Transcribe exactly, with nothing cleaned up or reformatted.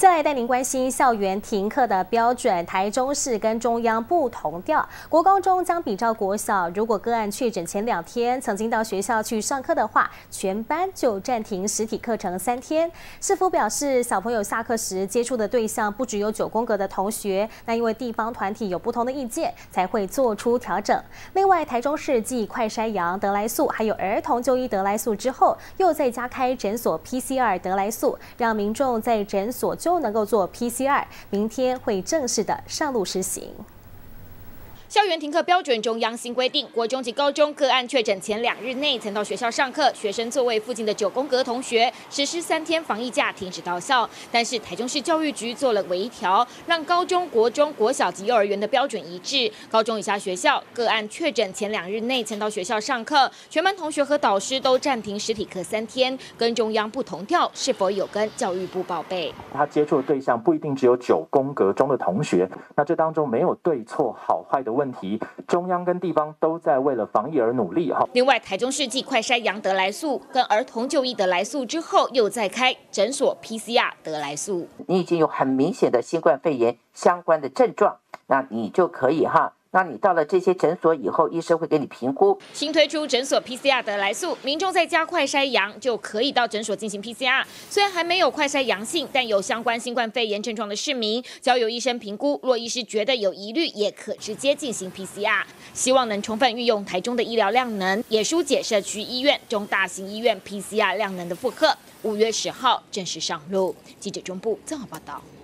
再来带您关心校园停课的标准，台中市跟中央不同调。国高中将比照国小，如果个案确诊前两天曾经到学校去上课的话，全班就暂停实体课程三天。市府表示，小朋友下课时接触的对象不只有九宫格的同学，那因为地方团体有不同的意见，才会做出调整。另外，台中市继快筛阳得来速还有儿童就医得来速之后，又再加开诊所 P C R 得来速，让民众在诊所就能够做 P C R， 明天会正式的上路施行。 校园停课标准中央新规定，国中及高中个案确诊前两日内曾到学校上课，学生座位附近的九宫格同学实施三天防疫假，停止到校。但是台中市教育局做了微调，让高中、国中、国小及幼儿园的标准一致。高中以下学校个案确诊前两日内曾到学校上课，全班同学和导师都暂停实体课三天，跟中央不同调，是否有跟教育部报备？ 他接触的对象不一定只有九宫格中的同学，那这当中没有对错好坏的问题。问题，中央跟地方都在为了防疫而努力哈。 另外，台中市继快筛阳得来速跟儿童就医得来速之后，又再开诊所 P C R 得来速。 你已经有很明显的新冠肺炎相关的症状，那你就可以哈。那你到了这些诊所以后，医生会给你评估。 新推出诊所 P C R 得来速，民众在家快筛阳就可以到诊所进行 P C R。虽然还没有快筛阳性，但有相关新冠肺炎症状的市民，交由医生评估，若医师觉得有疑虑，也可直接进行 P C R。希望能充分运用台中的医疗量能，也疏解社区医院、中大型医院 P C R 量能的负荷。五月十号正式上路。记者中部综合报道。